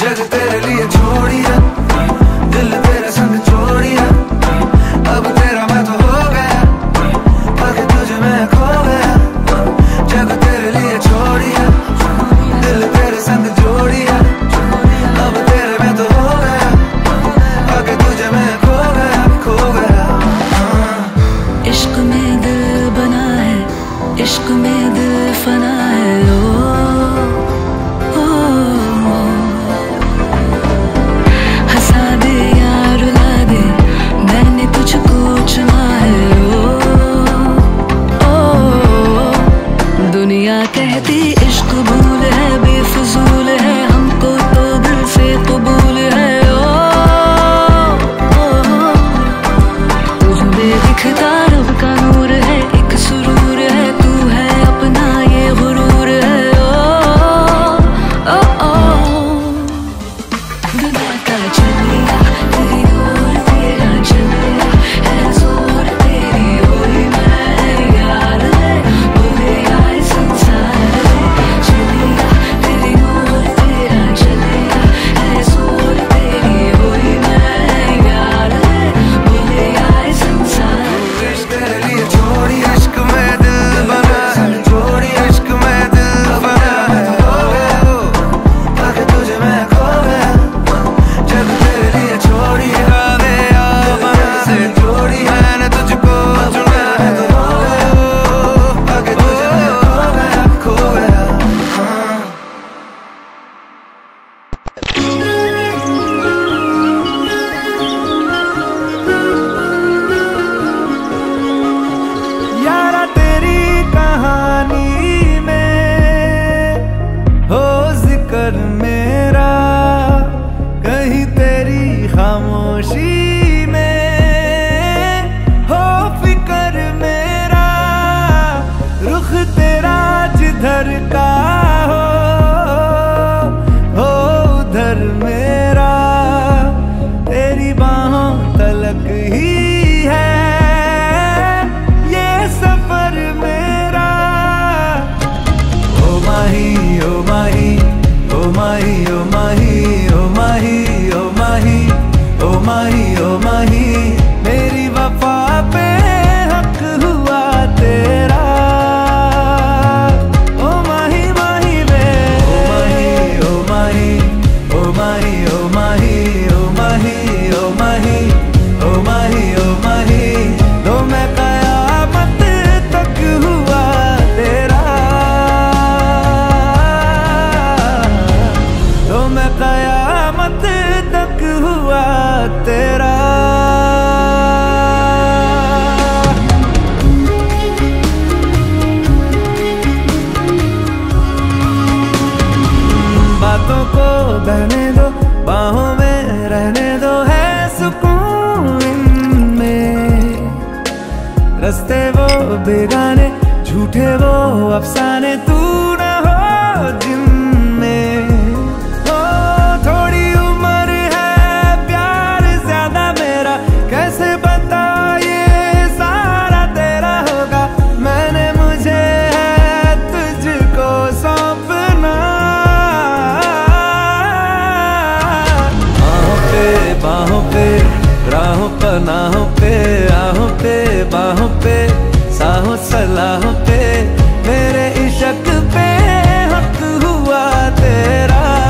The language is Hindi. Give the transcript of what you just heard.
जग तेरे लिए छोड़िया, दिल तेरे संग छोड़िया, अब तेरा मैं तो हो गया, आगे तुझे मैं खो गया। जग तेरे लिए छोड़िया, दिल तेरे संग जोड़िया, अब तेरे मैं तो हो गया, आगे तुझे मैं खो गया, खो गया। इश्क में दिल बना है, इश्क में दिल फना है। हंसा दे या रुला दे, मैंने तुझको चुना है। दुनिया कहती इश्क भूल है, बेफजूल है, हमको तो दिल से कबूल है। तुझमें दिखता रब का नूर है, एक सुरूर है, तू है अपना ये गुरूर है। दुनिया का चलिया तेरी ओर तेरा चलिया है, जोर तेरी होई मैं यार है, बोले आए संसार है। चलिया तेरी ओर तेरा चलिया है, जोर तेरी होई मैं यार है, बोले आए संसार। इश्क तेरे लिए छोड़ी, इश्क में दिल बना है, छोड़ी इश्क में दिल बना है। आगे तुझे मैं खो गया, जग तेरे लिए छोड़ी, आगे बना से जोड़ी, मैंने तुझको चुना है, तो आगे तुझे मैं खो गया, खो गया। यारा तेरी कहानी में हो जिक्र मेरा, कहीं तेरी खामोशी में हो फिक्र मेरा। रुख तेरा जिधर का हो उधर मेरा, तेरी बाहों तलक ही है ये सफर मेरा। ओ माही ओ माही ओ माही ओ माही ओ माही ओ माही ओ माही ओ माही, मेरी वफा पे हक हुआ तेरा। ओ माही माही वे, ओ माही ओ माही ओ माही ओ माही ओ माही ओ माही ओ माही, तो मैं कयामत तक हुआ तेरा, तो मैं कयामत तक हुआ तेरा। बातों को बहने दो, बाहों में रहने दो, है सुकून इनमें। रस्ते वो बेगाने, झूठे वो अफसाने, तू न हो जिनमें। ओ थोड़ी उम्र है, प्यार ज्यादा मेरा, कैसे बता ये सारा तेरा होगा। मैंने मुझे है तुझको सौंपना, बाहों पे राहों पनाहों पे, आहों पे बाहों पे, साहों सलाहों पे, मेरे इश्क पे हक हुआ तेरा।